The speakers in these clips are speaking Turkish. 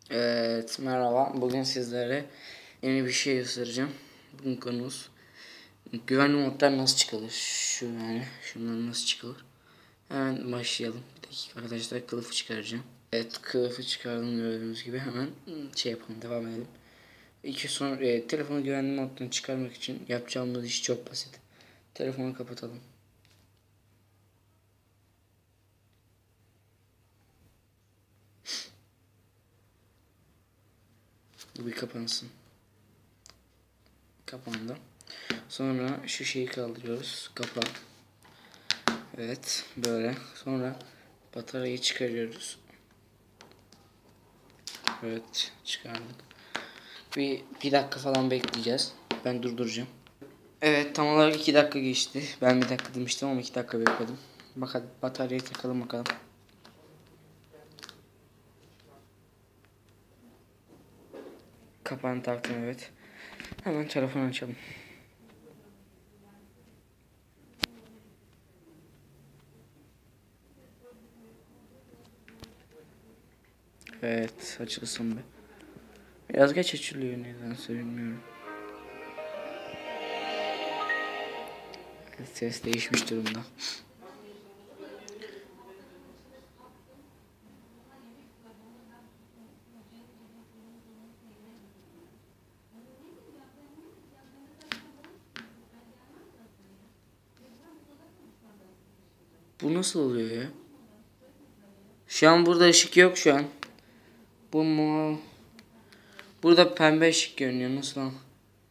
Evet, merhaba. Bugün sizlere yeni bir şey göstereceğim. Bugün konumuz güvenli moddan nasıl çıkılır? Şundan nasıl çıkılır? Hemen başlayalım. Bir dakika arkadaşlar, kılıfı çıkaracağım. Evet, kılıfı çıkardım gördüğünüz gibi. Hemen yapalım, devam edelim. Telefonu güvenli moddan çıkarmak için yapacağımız iş çok basit. Telefonu kapatalım. Bu bir kapansın. Kapandı. Sonra şu şeyi kaldırıyoruz. Kapağı. Evet, böyle. Sonra bataryayı çıkarıyoruz. Evet, çıkardık. Bir dakika falan bekleyeceğiz. Ben durduracağım. Evet, tam olarak 2 dakika geçti. Ben 1 dakika demiştim ama 2 dakika bekledim. Bak hadi bataryayı takalım bakalım. Kapağını taktım, evet. Hemen telefonu açalım. Evet, açılsın be. Biraz geç açılıyor, nedense bilmiyorum. Evet, ses değişmiş durumda. Bu nasıl oluyor ya? Şu an burada ışık yok şu an. Bu mu? Burada pembe ışık görünüyor. Nasıl lan?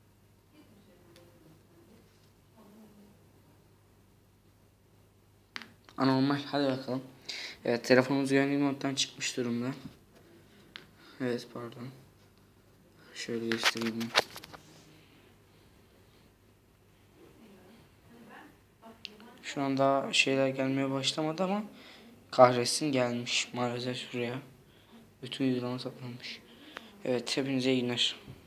Anormal. Hadi bakalım. Evet, telefonumuz güvenli moddan çıkmış durumda. Evet, pardon. Şöyle göstereyim. Şu anda şeyler gelmeye başlamadı ama kahretsin gelmiş maalesef şuraya. Bütün uygulama saklanmış. Evet, hepinize iyi günler.